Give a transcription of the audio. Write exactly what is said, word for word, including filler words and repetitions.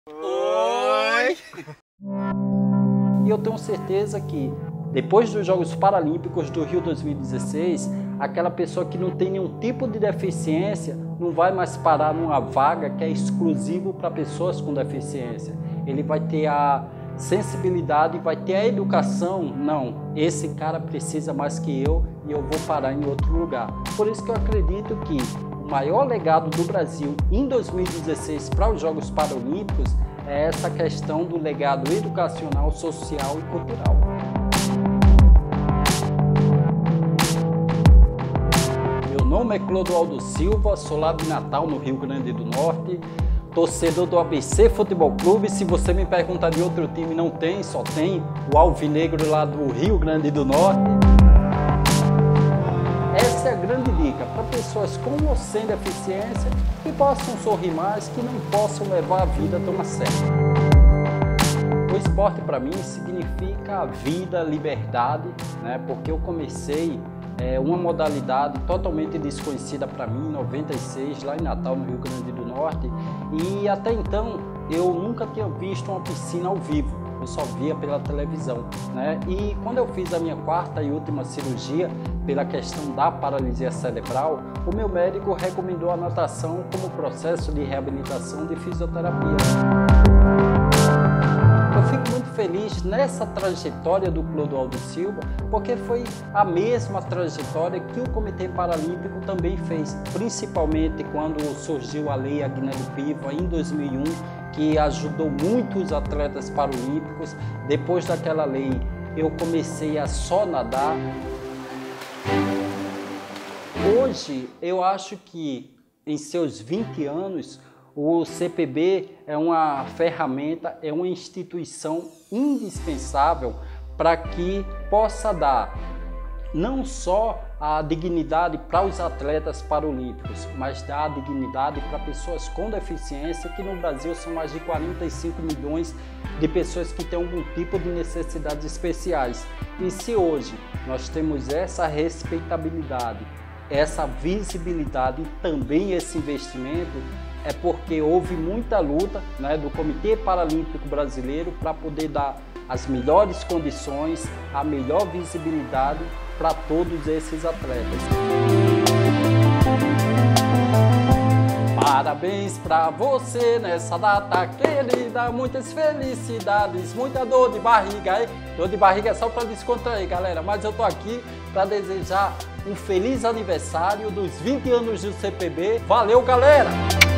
Oi! E eu tenho certeza que depois dos Jogos Paralímpicos do Rio dois mil e dezesseis, aquela pessoa que não tem nenhum tipo de deficiência não vai mais parar numa vaga que é exclusivo para pessoas com deficiência. Ele vai ter a sensibilidade, vai ter a educação. Não, esse cara precisa mais que eu e eu vou parar em outro lugar. Por isso que eu acredito que o maior legado do Brasil em dois mil e dezesseis para os Jogos Paralímpicos é essa questão do legado educacional, social e cultural. Meu nome é Clodoaldo Silva, sou lá de Natal, no Rio Grande do Norte, torcedor do A B C Futebol Clube. Se você me perguntar de outro time, não tem, só tem o Alvinegro lá do Rio Grande do Norte. Essa é a grande dica para pessoas com ou sem deficiência que possam sorrir mais, que não possam levar a vida tão a sério. O esporte para mim significa vida, liberdade, né? Porque eu comecei é, uma modalidade totalmente desconhecida para mim em noventa e seis, lá em Natal, no Rio Grande do Norte, e até então eu nunca tinha visto uma piscina ao vivo. Eu só via pela televisão, né? E quando eu fiz a minha quarta e última cirurgia pela questão da paralisia cerebral, o meu médico recomendou a natação como processo de reabilitação de fisioterapia. Eu fico muito feliz nessa trajetória do Clodoaldo Silva, porque foi a mesma trajetória que o Comitê Paralímpico também fez, principalmente quando surgiu a Lei Agnello Piva em dois mil e um, que ajudou muito os atletas paralímpicos. Depois daquela lei, eu comecei a só nadar. Hoje, eu acho que em seus vinte anos, o C P B é uma ferramenta, é uma instituição indispensável para que possa dar não só a dignidade para os atletas paralímpicos, mas dar a dignidade para pessoas com deficiência, que no Brasil são mais de quarenta e cinco milhões de pessoas que têm algum tipo de necessidades especiais. E se hoje nós temos essa respeitabilidade, essa visibilidade e também esse investimento, é porque houve muita luta, né, do Comitê Paralímpico Brasileiro para poder dar as melhores condições, a melhor visibilidade para todos esses atletas. Parabéns para você nessa data querida, muitas felicidades, muita dor de barriga, hein? Dor de barriga é só para descontrair, galera, mas eu tô aqui para desejar um feliz aniversário dos vinte anos do C P B. Valeu, galera!